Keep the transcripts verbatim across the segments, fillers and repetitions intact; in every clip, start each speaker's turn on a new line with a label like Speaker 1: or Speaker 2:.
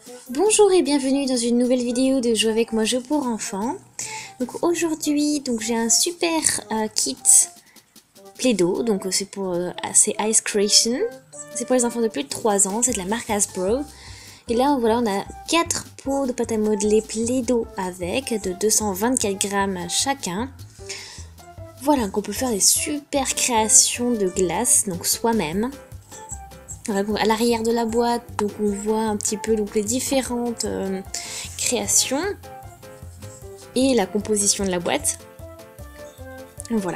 Speaker 1: Bonjour et bienvenue dans une nouvelle vidéo de Jouer avec moi jeu pour enfants. Donc aujourd'hui, donc j'ai un super euh, kit Play-Doh, donc c'est pour euh, c'est Ice Creation. C'est pour les enfants de plus de trois ans, c'est de la marque Hasbro. Et là voilà, on a quatre pots de pâte à modeler Play-Doh avec de deux cent vingt-quatre grammes chacun. Voilà, qu'on peut faire des super créations de glace, donc soi-même. À l'arrière de la boîte, donc on voit un petit peu donc les différentes euh, créations et la composition de la boîte. Voilà.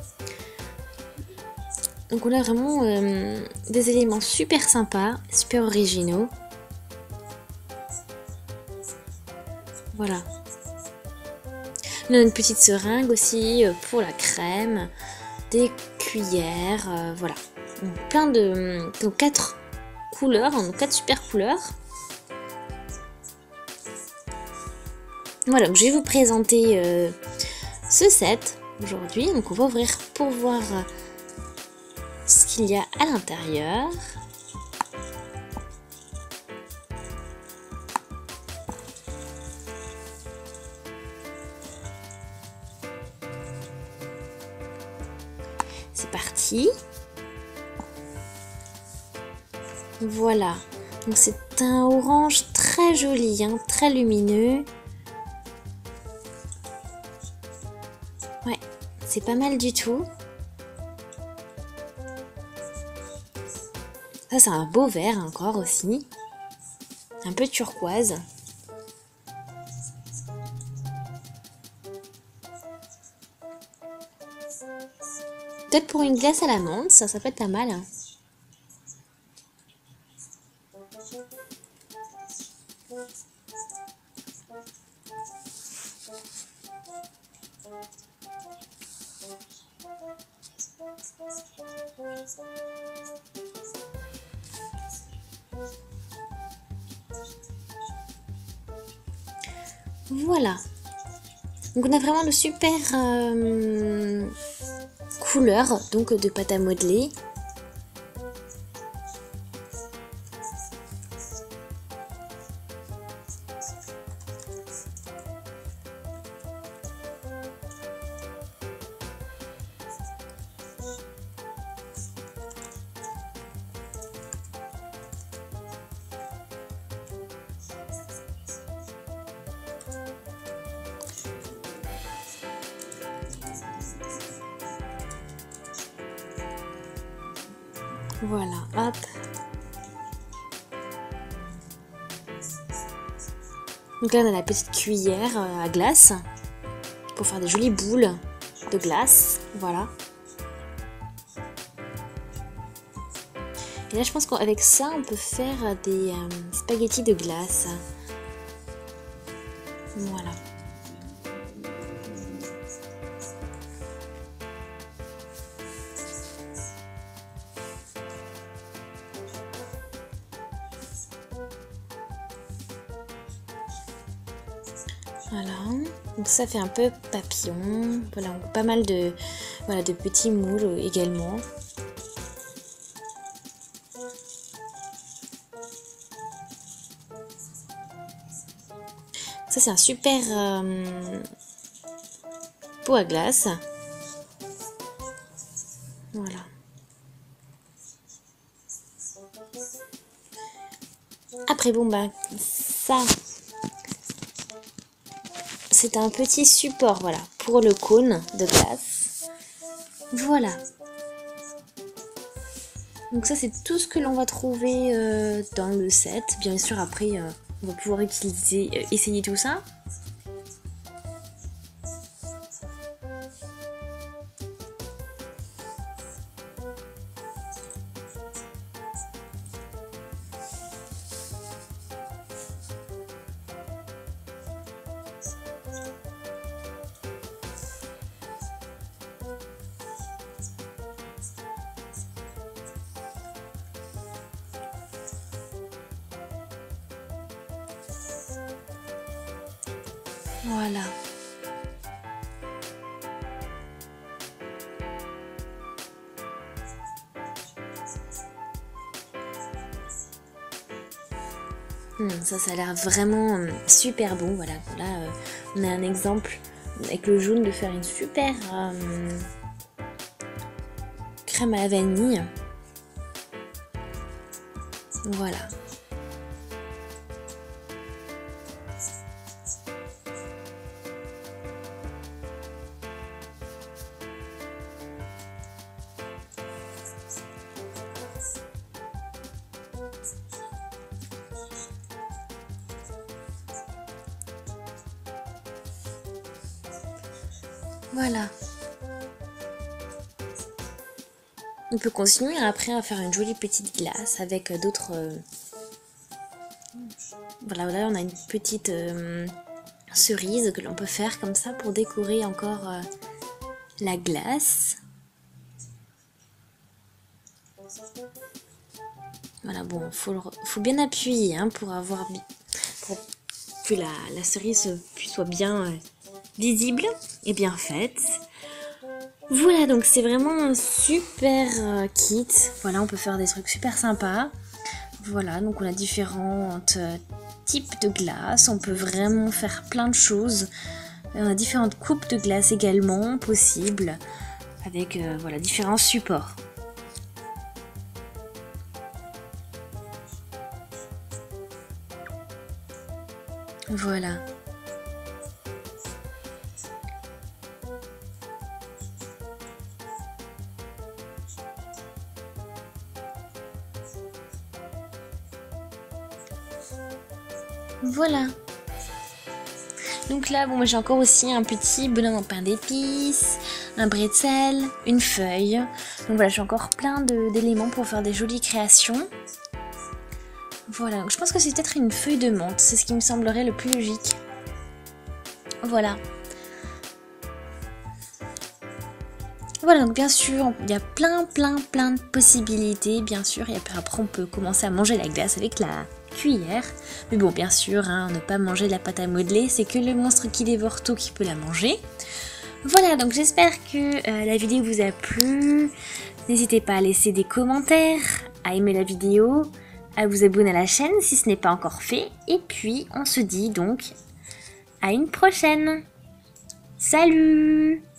Speaker 1: Donc on a vraiment euh, des éléments super sympas, super originaux. Voilà. On a une petite seringue aussi pour la crème, des cuillères, euh, voilà. Donc, plein de donc quatre couleurs, donc quatre super couleurs. Voilà, donc je vais vous présenter euh, ce set aujourd'hui. Donc on va ouvrir pour voir euh, ce qu'il y a à l'intérieur. C'est parti. Voilà, donc c'est un orange très joli, hein, très lumineux. Ouais, c'est pas mal du tout. Ça c'est un beau vert encore aussi, un peu turquoise. Peut-être pour une glace à la menthe, ça, ça peut être pas mal. Hein. Voilà. Donc on a vraiment de super euh, couleurs donc de pâte à modeler. Voilà, hop. Donc là on a la petite cuillère à glace pour faire des jolies boules de glace, voilà. Et là je pense qu'avec ça on peut faire des euh, spaghettis de glace. Voilà. Voilà, donc ça fait un peu papillon, voilà, pas mal de, voilà, de petits moules également. Ça c'est un super euh, pot à glace. Voilà. Après bon bah ça c'est un petit support, voilà, pour le cône de glace. Voilà. Donc ça c'est tout ce que l'on va trouver euh, dans le set. Bien sûr après euh, on va pouvoir utiliser, euh, essayer tout ça. Voilà. Hum, ça, ça a l'air vraiment hum, super bon. Voilà, là, euh, on a un exemple avec le jaune de faire une super euh, crème à la vanille. Voilà. Voilà. On peut continuer après à faire une jolie petite glace avec d'autres... Euh... Voilà, là on a une petite euh, cerise que l'on peut faire comme ça pour décorer encore euh, la glace. Voilà, bon, faut, le, faut bien appuyer hein, pour avoir... Pour que la, la cerise soit bien... Euh, visible et bien faite. Voilà, donc c'est vraiment un super euh, kit. Voilà, on peut faire des trucs super sympas. Voilà, donc on a différents euh, types de glace. On peut vraiment faire plein de choses. On a différentes coupes de glace également possibles avec euh, voilà, différents supports. Voilà. Voilà. Donc là, bon, moi j'ai encore aussi un petit bonhomme en pain d'épices, un bretzel, une feuille. Donc voilà, j'ai encore plein d'éléments pour faire des jolies créations. Voilà, donc je pense que c'est peut-être une feuille de menthe, c'est ce qui me semblerait le plus logique. Voilà. Voilà, donc bien sûr, il y a plein, plein, plein de possibilités, bien sûr. Et après, après on peut commencer à manger la glace avec la cuillère. Mais bon, bien sûr, hein, ne pas manger de la pâte à modeler, c'est que le monstre qui dévore tout qui peut la manger. Voilà, donc j'espère que euh, la vidéo vous a plu. N'hésitez pas à laisser des commentaires, à aimer la vidéo, à vous abonner à la chaîne si ce n'est pas encore fait. Et puis, on se dit donc à une prochaine. Salut!